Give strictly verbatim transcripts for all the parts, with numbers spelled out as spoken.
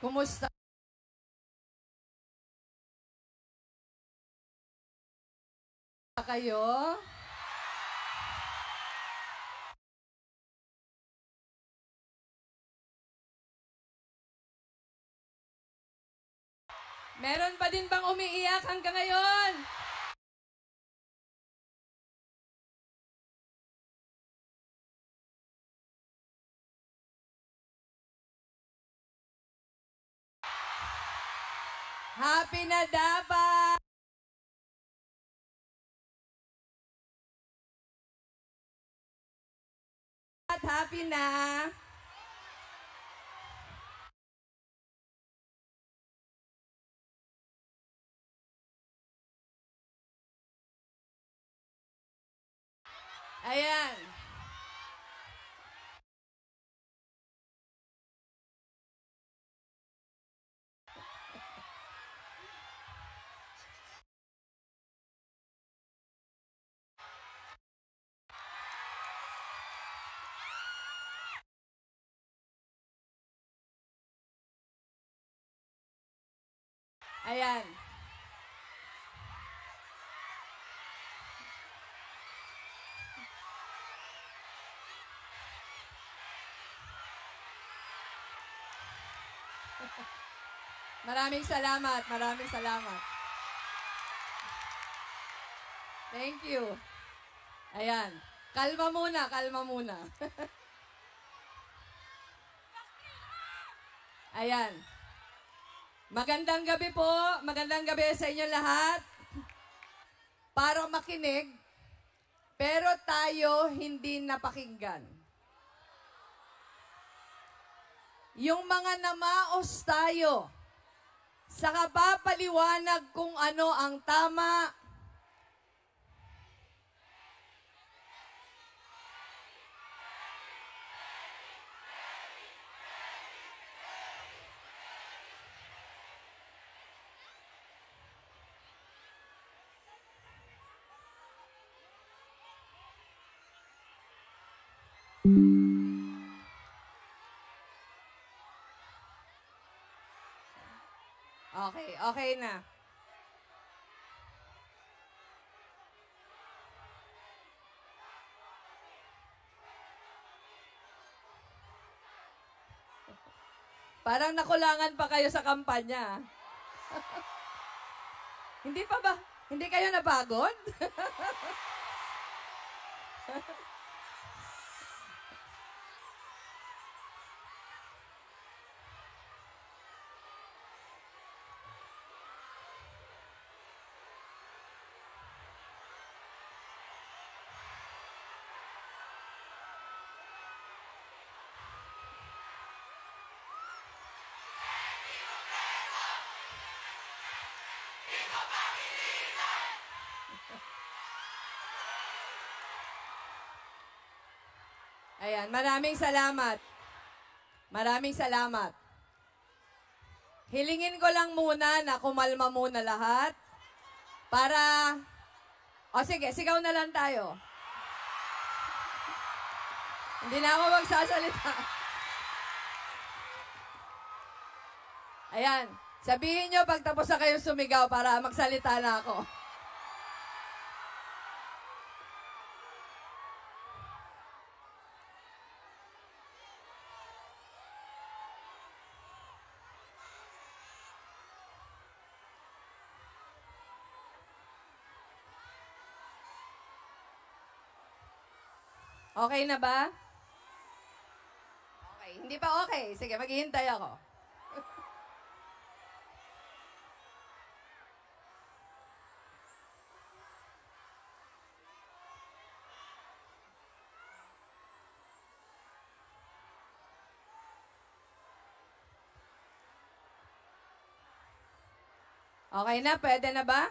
Kumusta kayo? Meron pa din bang umiiyak hanggang ngayon? Happy na dapat! Happy na! Ayan. Ayan. Maraming salamat, maraming salamat. Thank you. Ayan. Kalma muna, kalma muna. Ayan. Magandang gabi po. Magandang gabi sa inyo lahat. Para makinig, pero tayo hindi napakinggan. Yung mga namaos tayo sa kapapaliwanag kung ano ang tama, okay, okay na. Parang nakulangan pa kayo sa kampanya. Hindi pa ba? Hindi kayo napagod? Ayan, maraming salamat. Maraming salamat. Hilingin ko lang muna na kumalma muna lahat para... O sige, sigaw na lang tayo. Hindi na ako magsasalita. Ayan, sabihin nyo pag tapos na kayo sumigaw para magsalita na ako. Okay na ba? Okay. Hindi pa okay. Sige, maghihintay ako. Okay na? Pwede na ba?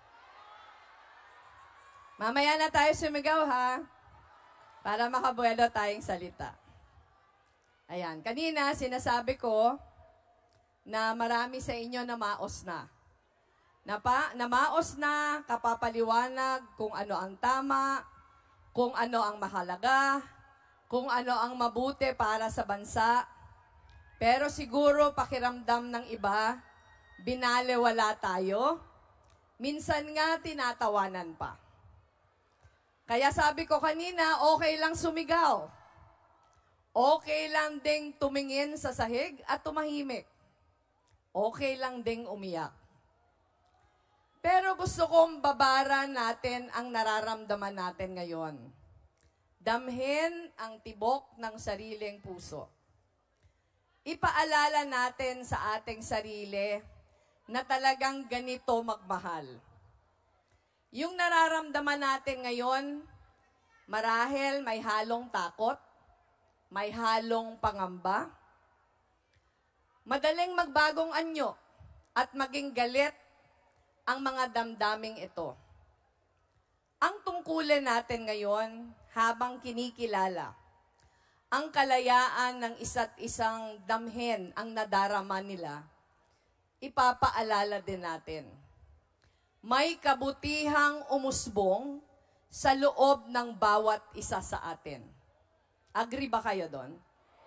Mamaya na tayo sumigaw, ha? Para makabuelo tayong salita. Ayan, kanina sinasabi ko na marami sa inyo namaos na. Napa, namaos na, kapapaliwanag kung ano ang tama, kung ano ang mahalaga, kung ano ang mabuti para sa bansa. Pero siguro pakiramdam ng iba, binalewala tayo. Minsan nga tinatawanan pa. Kaya sabi ko kanina, okay lang sumigaw. Okay lang ding tumingin sa sahig at tumahimik. Okay lang ding umiyak. Pero gusto kong babaran natin ang nararamdaman natin ngayon. Damhin ang tibok ng sariling puso. Ipaalala natin sa ating sarili na talagang ganito magmahal. Yung nararamdaman natin ngayon, marahil may halong takot, may halong pangamba, madaling magbagong anyo at maging galit ang mga damdaming ito. Ang tungkulin natin ngayon habang kinikilala ang kalayaan ng isa't isang damhin ang nadarama nila, ipapaalala din natin. May kabutihang umusbong sa loob ng bawat isa sa atin. Agree ba kayo doon?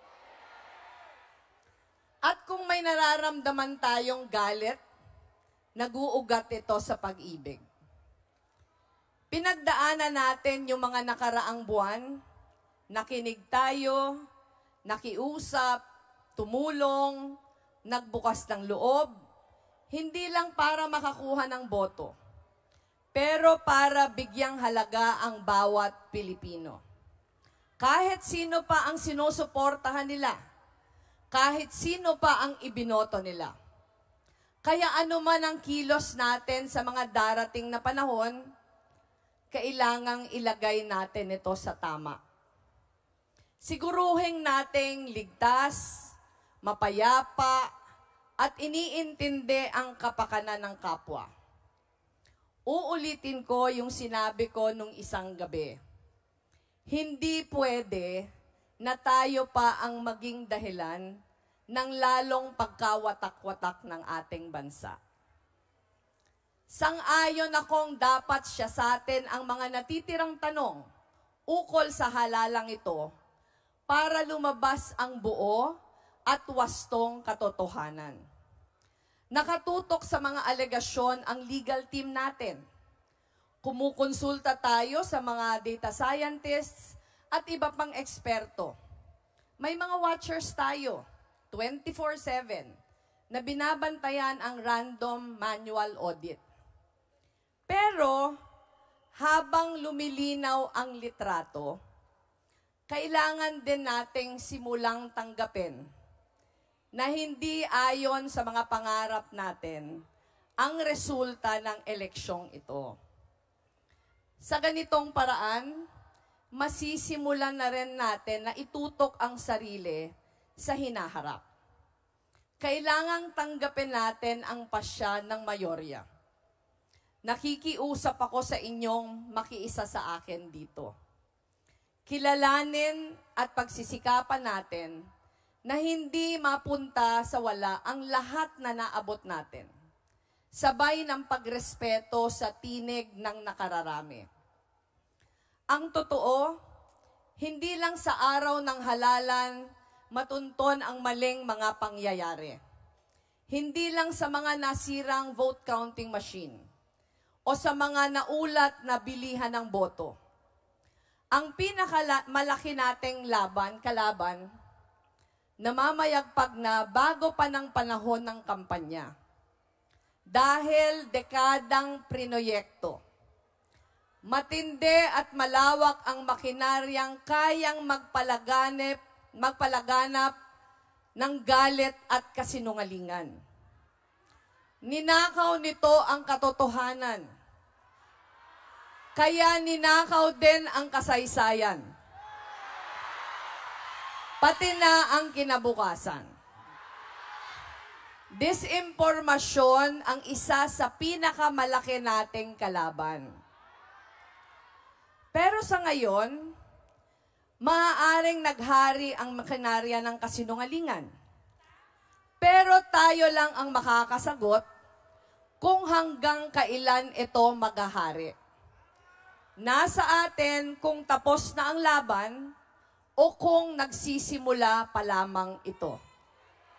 At kung may nararamdaman tayong galit, nag-uugat ito sa pag-ibig. Pinagdaanan natin yung mga nakaraang buwan, nakinig tayo, nakiusap, tumulong, nagbukas ng loob, hindi lang para makakuha ng boto, pero para bigyang halaga ang bawat Pilipino. Kahit sino pa ang sinusuportahan nila, kahit sino pa ang ibinoto nila. Kaya ano man ang kilos natin sa mga darating na panahon, kailangang ilagay natin ito sa tama. Siguruhin nating ligtas, mapayapa, at iniintindi ang kapakanan ng kapwa. Uulitin ko yung sinabi ko nung isang gabi. Hindi pwede na tayo pa ang maging dahilan ng lalong pagkawatak-watak ng ating bansa. Sang-ayon akong dapat siya sa atin ang mga natitirang tanong ukol sa halalang ito para lumabas ang buo at wastong katotohanan. Nakatutok sa mga alegasyon ang legal team natin. Kumukonsulta tayo sa mga data scientists at iba pang eksperto. May mga watchers tayo, twenty-four seven, na binabantayan ang random manual audit. Pero, habang lumilinaw ang litrato, kailangan din nating simulang tanggapin na hindi ayon sa mga pangarap natin ang resulta ng eleksyong ito. Sa ganitong paraan, masisimulan na rin natin na itutok ang sarili sa hinaharap. Kailangang tanggapin natin ang pasya ng mayorya. Nakikiusap ako sa inyong makiisa sa akin dito. Kilalanin at pagsisikapan natin na hindi mapunta sa wala ang lahat na naabot natin. Sabay ng pagrespeto sa tinig ng nakararami. Ang totoo, hindi lang sa araw ng halalan matunton ang maling mga pangyayari. Hindi lang sa mga nasirang vote counting machine o sa mga naulat na bilihan ng boto. Ang pinakamalaki nating laban, kalaban, namamayagpag na bago pa ng panahon ng kampanya. Dahil dekadang prinoyekto, matindi at malawak ang makinaryang kayang magpalaganap, magpalaganap ng galit at kasinungalingan. Ninakaw nito ang katotohanan. Kaya ninakaw din ang kasaysayan. Pati na ang kinabukasan. Disinformasyon ang isa sa pinakamalaki nating kalaban. Pero sa ngayon, maaaring naghari ang makinarya ng kasinungalingan. Pero tayo lang ang makakasagot kung hanggang kailan ito maghahari. Nasa atin kung tapos na ang laban o kung nagsisimula pa lamang ito.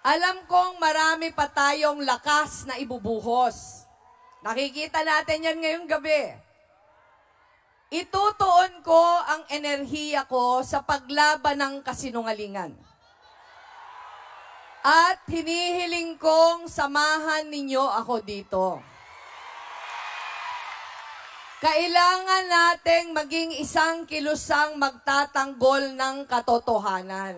Alam kong marami pa tayong lakas na ibubuhos. Nakikita natin yan ngayong gabi. Itutuon ko ang enerhiya ko sa paglaban ng kasinungalingan. At hinihiling kong samahan ninyo ako dito. Kailangan nating maging isang kilusang magtatanggol ng katotohanan.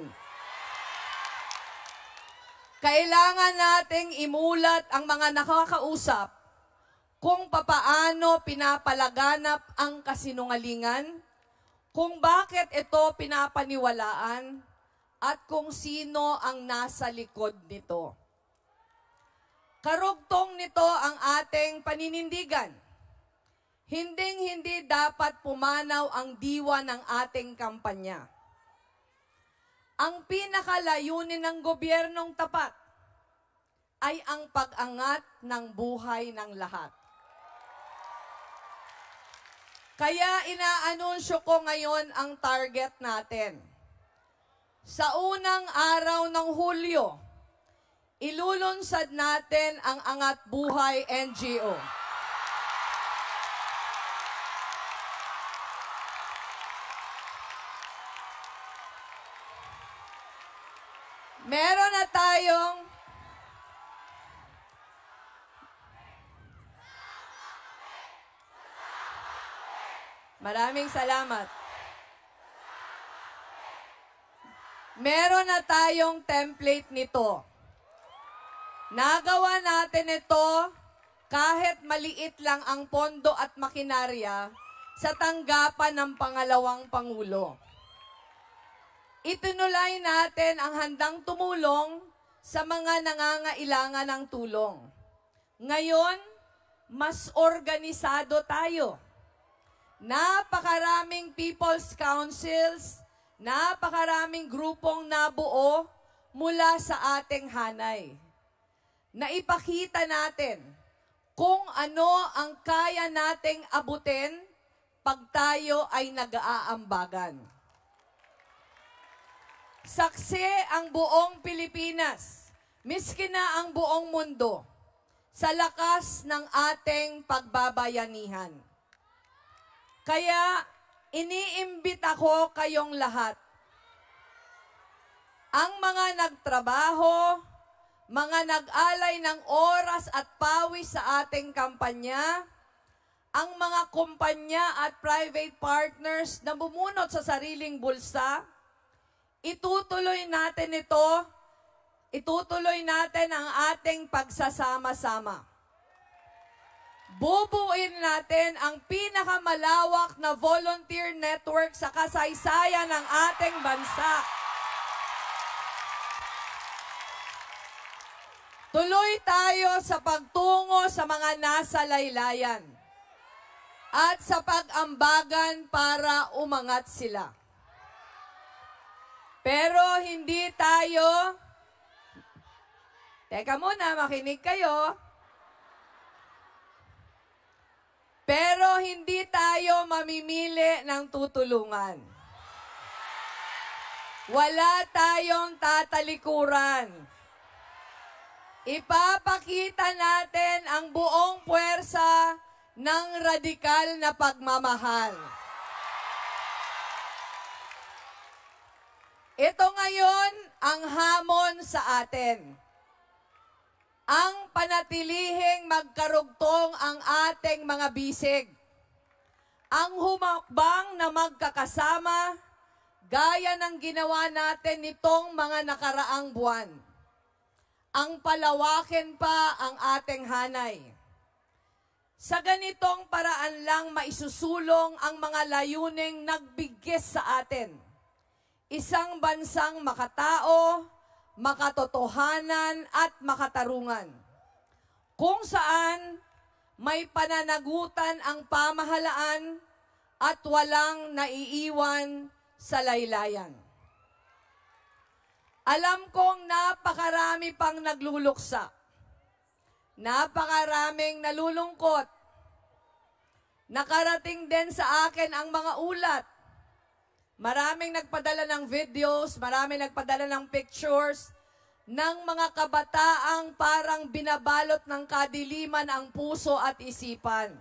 Kailangan nating imulat ang mga nakakausap kung papaano pinapalaganap ang kasinungalingan, kung bakit ito pinapaniwalaan, at kung sino ang nasa likod nito. Karugtong nito ang ating paninindigan. Hinding-hindi dapat pumanaw ang diwa ng ating kampanya. Ang pinakalayunin ng gobyernong tapat ay ang pag-angat ng buhay ng lahat. Kaya inaanunsyo ko ngayon ang target natin. Sa unang araw ng Hulyo, ilulunsad natin ang Angat Buhay N G O. Meron na tayong Maraming salamat. Meron na tayong template nito. Nagawa natin ito kahit maliit lang ang pondo at makinarya sa tanggapan ng pangalawang Pangulo. Itinulay natin ang handang tumulong sa mga nangangailangan ng tulong. Ngayon, mas organisado tayo. Napakaraming people's councils, napakaraming grupong nabuo mula sa ating hanay. Naipakita natin kung ano ang kaya nating abutin pag tayo ay nag-aambagan. Saksi ang buong Pilipinas, miski na ang buong mundo, sa lakas ng ating pagbabayanihan. Kaya, iniimbita ko kayong lahat. Ang mga nagtrabaho, mga nag-alay ng oras at pawis sa ating kampanya, ang mga kumpanya at private partners na bumunot sa sariling bulsa, itutuloy natin ito, itutuloy natin ang ating pagsasama-sama. Bubuin natin ang pinakamalawak na volunteer network sa kasaysayan ng ating bansa. Tuloy tayo sa pagtungo sa mga nasa laylayan at sa pag-ambagan para umangat sila. Pero hindi tayo, teka muna, makinig kayo. Pero hindi tayo mamimili ng tutulungan. Wala tayong tatalikuran. Ipapakita natin ang buong puwersa ng radikal na pagmamahal. Ito ngayon ang hamon sa atin. Ang panatilihing magkarugtong ang ating mga bisig. Ang humakbang na magkakasama, gaya ng ginawa natin nitong mga nakaraang buwan. Ang palawakin pa ang ating hanay. Sa ganitong paraan lang maisusulong ang mga layuning nagbigis sa atin. Isang bansang makatao, makatotohanan at makatarungan. Kung saan may pananagutan ang pamahalaan at walang naiiwan sa laylayan. Alam kong napakarami pang nagluluksa. Napakaraming nalulungkot. Nakarating din sa akin ang mga ulat. Maraming nagpadala ng videos, maraming nagpadala ng pictures ng mga kabataang parang binabalot ng kadiliman ang puso at isipan.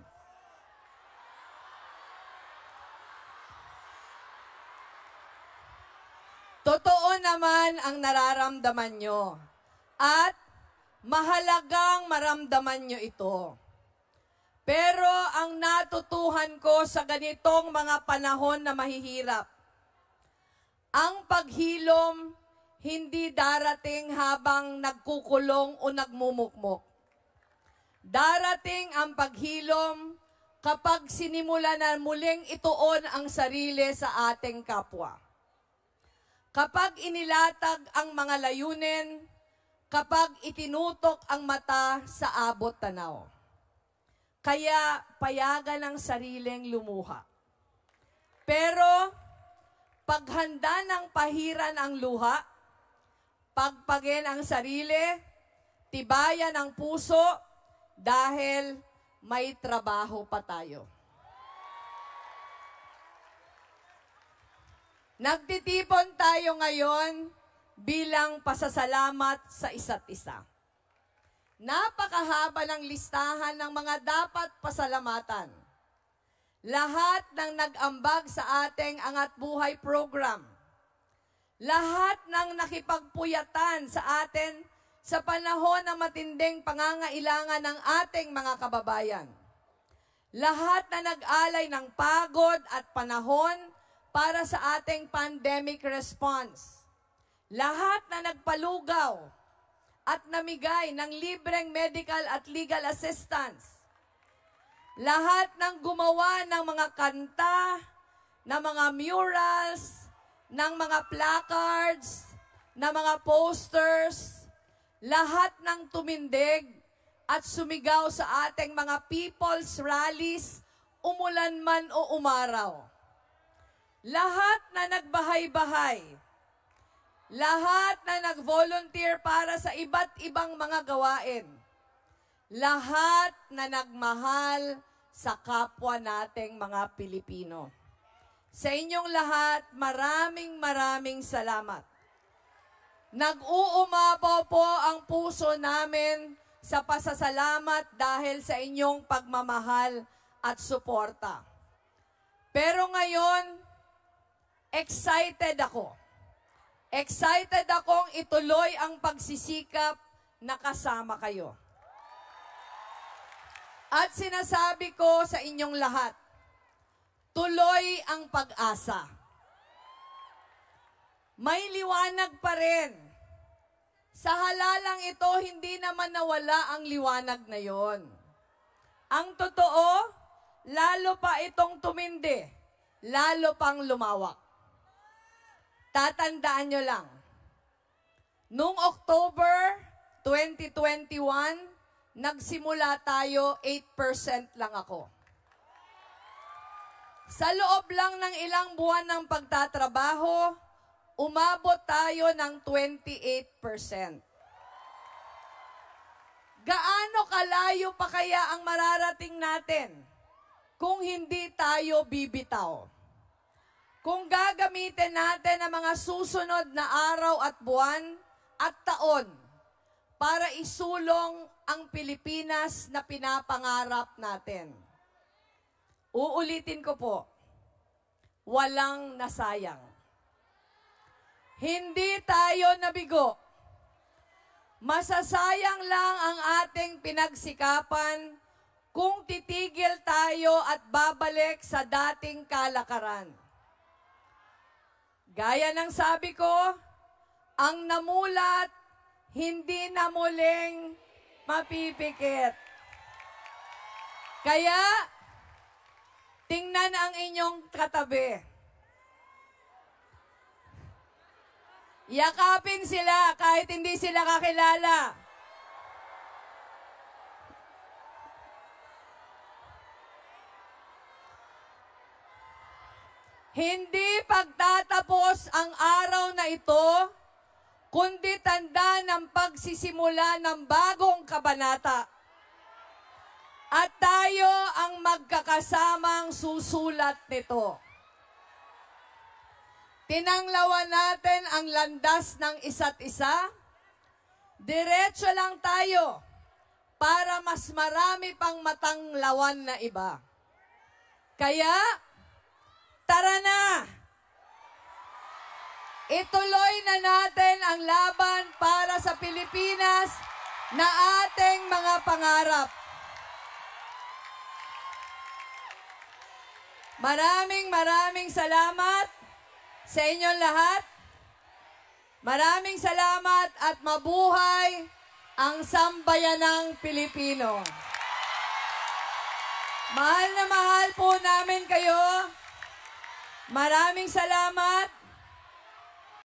Totoo naman ang nararamdaman nyo at mahalagang maramdaman nyo ito. Pero ang natutuhan ko sa ganitong mga panahon na mahihirap, ang paghilom hindi darating habang nagkukulong o nagmumukmok. Darating ang paghilom kapag sinimula na muling ituon ang sarili sa ating kapwa. Kapag inilatag ang mga layunin, kapag itinutok ang mata sa abot tanaw. Kaya payagan ang sariling lumuha. Pero paghanda ng pahiran ang luha, pagpagin ang sarili, tibayan ang puso, dahil may trabaho pa tayo. Nagtitipon tayo ngayon bilang pasasalamat sa isa't isa. Napakahaba ng listahan ng mga dapat pasalamatan. Lahat ng nag-ambag sa ating Angat Buhay program. Lahat ng nakipagpuyatan sa atin sa panahon ng matinding pangangailangan ng ating mga kababayan. Lahat na nag-alay ng pagod at panahon para sa ating pandemic response. Lahat na nagpalugaw at namigay ng libreng medical at legal assistance. Lahat ng gumawa ng mga kanta, ng mga murals, ng mga placards, ng mga posters, lahat ng tumindig at sumigaw sa ating mga people's rallies, umulan man o umaraw. Lahat na nagbahay-bahay, lahat na nag-volunteer para sa iba't ibang mga gawain, lahat na nagmahal sa kapwa nating mga Pilipino. Sa inyong lahat, maraming maraming salamat. Nag-uumapaw po ang puso namin sa pasasalamat dahil sa inyong pagmamahal at suporta. Pero ngayon, excited ako. Excited akong ituloy ang pagsisikap na kasama kayo. At sinasabi ko sa inyong lahat, tuloy ang pag-asa. May liwanag pa rin. Sa halalang ito, hindi naman nawala ang liwanag na yon. Ang totoo, lalo pa itong tumindi, lalo pang lumawak. Tatandaan nyo lang, noong October twenty twenty-one, nagsimula tayo, eight percent lang ako. Sa loob lang ng ilang buwan ng pagtatrabaho, umabot tayo ng twenty-eight percent. Gaano kalayo pa kaya ang mararating natin kung hindi tayo bibitaw? Kung gagamitin natin ang mga susunod na araw at buwan at taon para isulong ang Pilipinas na pinapangarap natin. Uulitin ko po, walang nasayang. Hindi tayo nabigo. Masasayang lang ang ating pinagsikapan kung titigil tayo at babalik sa dating kalakaran. Gaya ng sabi ko, ang namulat, hindi na muling mapipikit. Kaya, tingnan ang inyong katabi. Yakapin sila kahit hindi sila kakilala. Hindi pagtatapos ang araw na ito, kundi tanda ng pagsisimula ng bagong kabanata. At tayo ang magkakasamang susulat nito. Tinanglawan natin ang landas ng isa't isa Diretso lang tayo para mas marami pang matanglawan na iba. Kaya, tara na! Ituloy na natin ang laban para sa Pilipinas na ating mga pangarap. Maraming maraming salamat sa inyong lahat. Maraming salamat at mabuhay ang sambayanang Pilipino. Mahal na mahal po namin kayo. Maraming salamat.